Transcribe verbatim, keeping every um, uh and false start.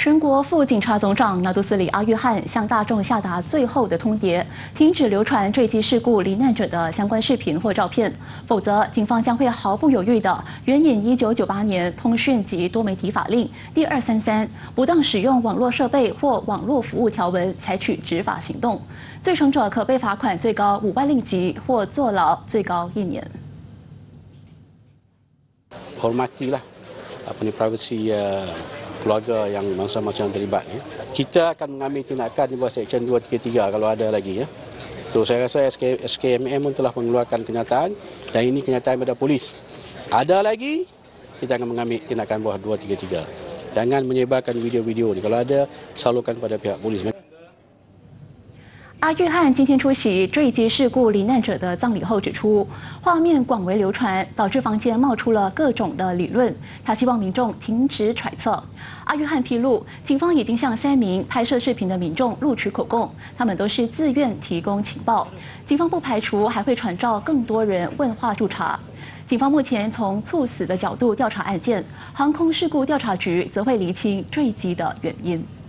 全国副警察总长拿督斯里阿约翰向大众下达最后的通牒，停止流传坠机事故罹难者的相关视频或照片，否则警方将会毫不犹豫地援引一九九八年通讯及多媒体法令第二三三不当使用网络设备或网络服务条文采取执法行动，罪成者可被罚款最高五万令吉或坐牢最高一年。 Hormatilah apa ni privasi uh, keluarga yang mangsa-mangsa yang terlibat ya. Kita akan mengambil tindakan di bawah Seksyen dua tiga tiga kalau ada lagi ya. So saya rasa S K M M pun telah mengeluarkan kenyataan dan ini kenyataan daripada polis. Ada lagi kita akan mengambil tindakan bawah dua tiga tiga. Jangan menyebarkan video-video ni. Kalau ada salurkan pada pihak polis. 阿约翰今天出席坠机事故罹难者的葬礼后指出，画面广为流传，导致坊间冒出了各种的理论。他希望民众停止揣测。阿约翰披露，警方已经向三名拍摄视频的民众录取口供，他们都是自愿提供情报。警方不排除还会传召更多人问话助查。警方目前从猝死的角度调查案件，航空事故调查局则会厘清坠机的原因。